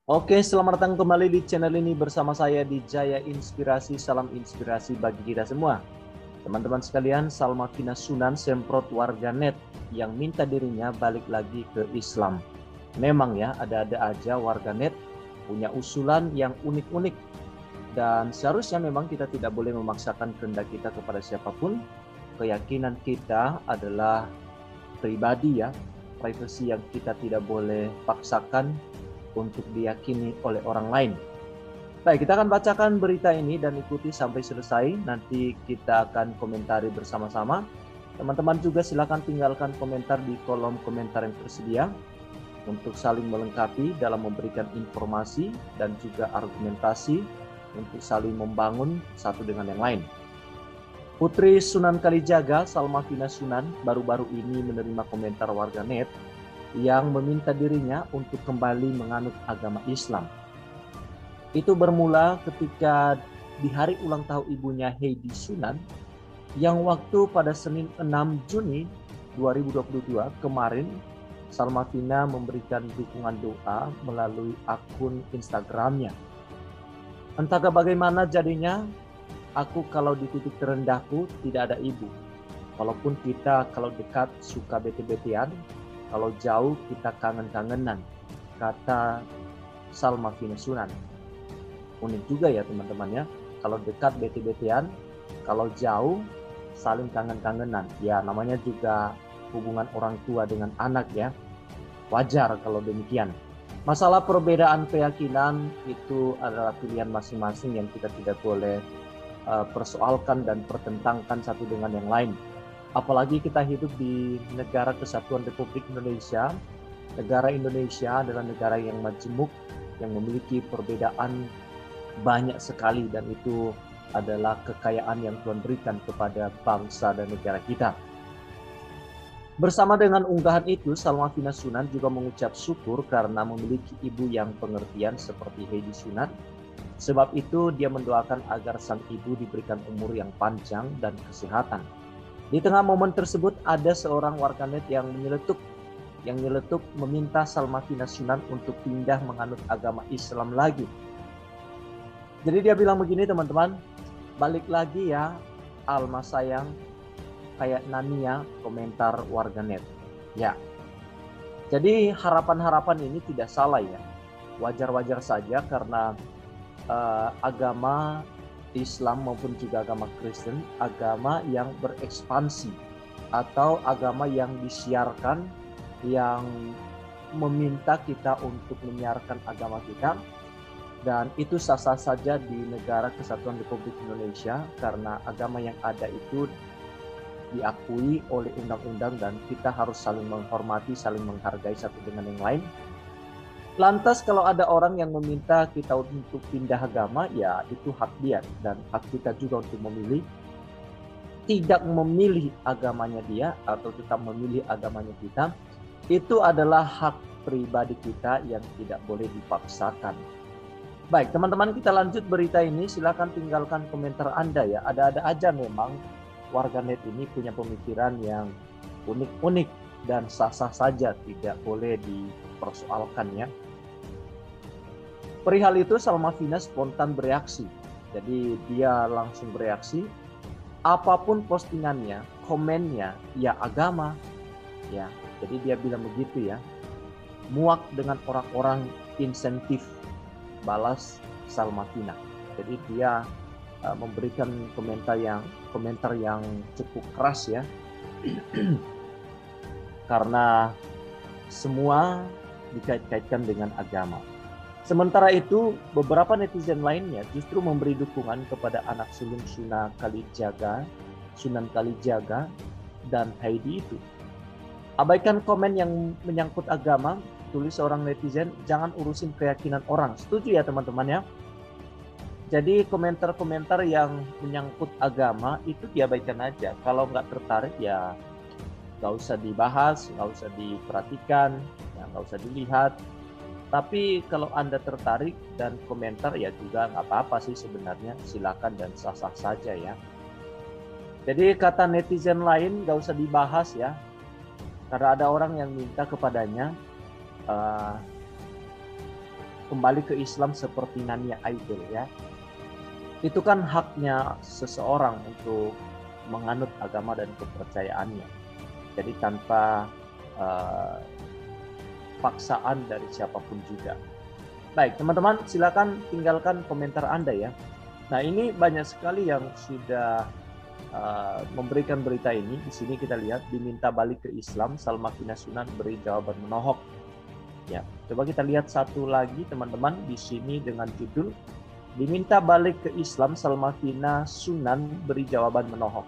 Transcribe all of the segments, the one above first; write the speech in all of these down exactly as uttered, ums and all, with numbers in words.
Oke, selamat datang kembali di channel ini bersama saya di Jaya Inspirasi. Salam inspirasi bagi kita semua. Teman-teman sekalian, Salma Vina Sunan semprot warganet yang minta dirinya balik lagi ke Islam. Memang ya, ada-ada aja warganet punya usulan yang unik-unik. Dan seharusnya memang kita tidak boleh memaksakan kehendak kita kepada siapapun. Keyakinan kita adalah pribadi ya, privasi yang kita tidak boleh paksakan untuk diyakini oleh orang lain. Baik, kita akan bacakan berita ini dan ikuti sampai selesai. Nanti kita akan komentari bersama-sama. Teman-teman juga silakan tinggalkan komentar di kolom komentar yang tersedia untuk saling melengkapi dalam memberikan informasi dan juga argumentasi untuk saling membangun satu dengan yang lain. Putri Sunan Kalijaga, Salma Vina Sunan, baru-baru ini menerima komentar warganet yang meminta dirinya untuk kembali menganut agama Islam. Itu bermula ketika di hari ulang tahun ibunya Heidi Sunan, yang waktu pada Senin enam Juni dua ribu dua puluh dua kemarin, Salma Vina memberikan dukungan doa melalui akun Instagramnya. Entah bagaimana jadinya, aku kalau di titik terendahku tidak ada ibu. Walaupun kita kalau dekat suka bete-betean, kalau jauh kita kangen-kangenan, kata Salma Vina Sunan. Unik juga ya teman-teman ya, kalau dekat bete-betean, kalau jauh saling kangen-kangenan. Ya namanya juga hubungan orang tua dengan anak ya, wajar kalau demikian. Masalah perbedaan keyakinan itu adalah pilihan masing-masing yang kita tidak boleh uh, persoalkan dan pertentangkan satu dengan yang lain. Apalagi kita hidup di negara kesatuan Republik Indonesia. Negara Indonesia adalah negara yang majemuk, yang memiliki perbedaan banyak sekali, dan itu adalah kekayaan yang Tuhan berikan kepada bangsa dan negara kita. Bersama dengan unggahan itu, Salma Vina Sunan juga mengucap syukur karena memiliki ibu yang pengertian seperti Heidi Sunan. Sebab itu dia mendoakan agar sang ibu diberikan umur yang panjang dan kesehatan. Di tengah momen tersebut ada seorang warganet yang menyeletuk, yang menyeletuk meminta Salma Vina Sunan untuk pindah menganut agama Islam lagi. Jadi dia bilang begini teman-teman, balik lagi ya Alma sayang, kayak Nania, komentar warganet. Ya, jadi harapan-harapan ini tidak salah ya, wajar-wajar saja karena uh, agama Islam maupun juga agama Kristen, agama yang berekspansi atau agama yang disiarkan, yang meminta kita untuk menyiarkan agama kita, dan itu sah-sah saja di negara Kesatuan Republik Indonesia karena agama yang ada itu diakui oleh undang-undang dan kita harus saling menghormati, saling menghargai satu dengan yang lain. Lantas kalau ada orang yang meminta kita untuk pindah agama, ya itu hak dia dan hak kita juga untuk memilih. Tidak memilih agamanya dia atau tetap memilih agamanya kita, itu adalah hak pribadi kita yang tidak boleh dipaksakan. Baik teman-teman, kita lanjut berita ini. Silakan tinggalkan komentar Anda ya. Ada-ada aja memang warganet ini punya pemikiran yang unik-unik dan sah-sah saja, tidak boleh dipersoalkan ya. Perihal itu Salma Vina spontan bereaksi. Jadi dia langsung bereaksi. Apapun postingannya, komennya, ya agama. Ya, jadi dia bilang begitu ya. Muak dengan orang-orang insentif, balas Salma Vina. Jadi dia uh, memberikan komentar yang komentar yang cukup keras ya. Karena semua dikait-kaitkan dengan agama. Sementara itu, beberapa netizen lainnya justru memberi dukungan kepada anak sulung Sunan Kalijaga, Sunan Kalijaga dan Heidi itu. Abaikan komen yang menyangkut agama, tulis seorang netizen, jangan urusin keyakinan orang. Setuju ya teman-teman ya? Jadi komentar-komentar yang menyangkut agama itu diabaikan aja. Kalau nggak tertarik ya nggak usah dibahas, nggak usah diperhatikan, ya nggak usah dilihat. Tapi kalau Anda tertarik dan komentar ya juga nggak apa-apa sih sebenarnya, silakan dan sah-sah saja ya. Jadi kata netizen lain nggak usah dibahas ya, karena ada orang yang minta kepadanya uh, kembali ke Islam seperti Nania Aidil ya. Itu kan haknya seseorang untuk menganut agama dan kepercayaannya. Jadi tanpa uh, paksaan dari siapapun juga. Baik, teman-teman silakan tinggalkan komentar Anda ya. Nah, ini banyak sekali yang sudah uh, memberikan berita ini. Di sini kita lihat diminta balik ke Islam, Salma Kina Sunan beri jawaban menohok. Ya, coba kita lihat satu lagi teman-teman di sini dengan judul diminta balik ke Islam, Salma Kina Sunan beri jawaban menohok.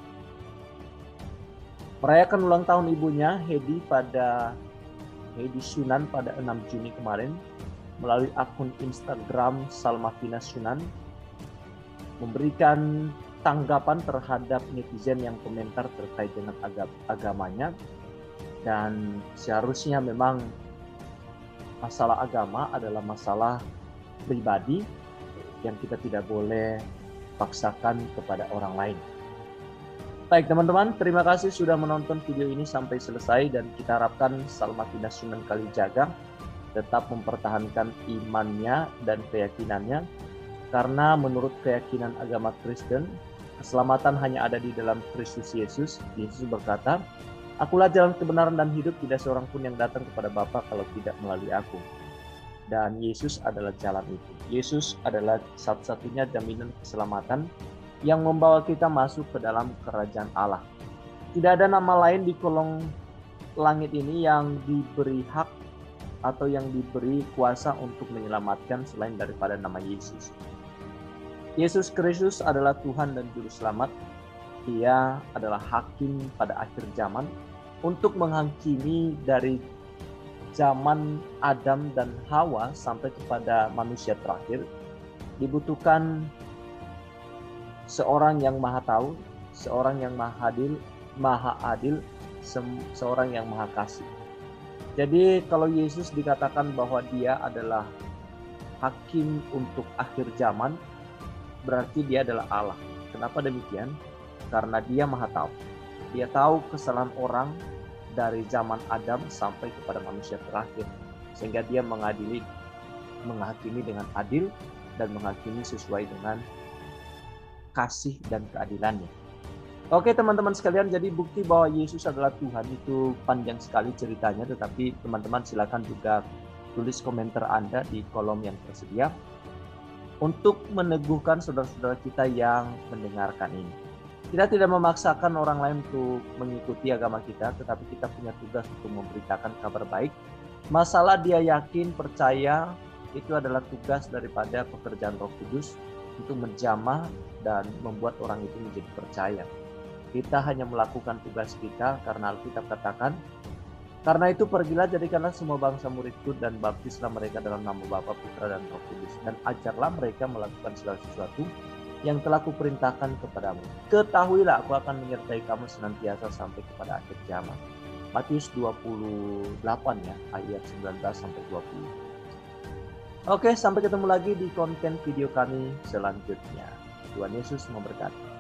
Merayakan ulang tahun ibunya Hedi pada Hedi Sunan pada enam Juni kemarin melalui akun Instagram Salma Kina Sunan memberikan tanggapan terhadap netizen yang komentar terkait dengan agam- agamanya, dan seharusnya memang masalah agama adalah masalah pribadi yang kita tidak boleh paksakan kepada orang lain. Baik teman-teman, terima kasih sudah menonton video ini sampai selesai, dan kita harapkan Salma Kina Sunan Kalijaga tetap mempertahankan imannya dan keyakinannya, karena menurut keyakinan agama Kristen, keselamatan hanya ada di dalam Kristus Yesus. Yesus berkata, "Akulah jalan kebenaran dan hidup, tidak seorang pun yang datang kepada Bapa kalau tidak melalui aku." Dan Yesus adalah jalan itu. Yesus adalah satu-satunya jaminan keselamatan yang membawa kita masuk ke dalam kerajaan Allah. Tidak ada nama lain di kolong langit ini yang diberi hak atau yang diberi kuasa untuk menyelamatkan selain daripada nama Yesus. Yesus Kristus adalah Tuhan dan Juru Selamat. Dia adalah hakim pada akhir zaman untuk menghakimi dari zaman Adam dan Hawa sampai kepada manusia terakhir. Dibutuhkan seorang yang maha tahu, seorang yang maha adil, maha adil, seorang yang maha kasih. Jadi kalau Yesus dikatakan bahwa dia adalah hakim untuk akhir zaman, berarti dia adalah Allah. Kenapa demikian? Karena dia maha tahu. Dia tahu kesalahan orang dari zaman Adam sampai kepada manusia terakhir, sehingga dia mengadili, menghakimi dengan adil dan menghakimi sesuai dengan kasih dan keadilannya. Oke teman-teman sekalian, jadi bukti bahwa Yesus adalah Tuhan itu panjang sekali ceritanya, tetapi teman-teman silakan juga tulis komentar Anda di kolom yang tersedia untuk meneguhkan saudara-saudara kita yang mendengarkan ini. Kita tidak memaksakan orang lain untuk mengikuti agama kita, tetapi kita punya tugas untuk memberitakan kabar baik. Masalah dia yakin, percaya, itu adalah tugas daripada pekerjaan Roh Kudus untuk menjamah dan membuat orang itu menjadi percaya. Kita hanya melakukan tugas kita karena Alkitab katakan, karena itu pergilah jadikanlah semua bangsa muridku dan baptislah mereka dalam nama Bapa, Putra dan Roh Kudus, dan ajarlah mereka melakukan segala sesuatu yang telah kuperintahkan kepadamu. Ketahuilah aku akan menyertai kamu senantiasa sampai kepada akhir zaman. Matius dua puluh delapan ya, ayat sembilan belas sampai dua puluh. Oke, sampai ketemu lagi di konten video kami selanjutnya. Tuhan Yesus memberkati.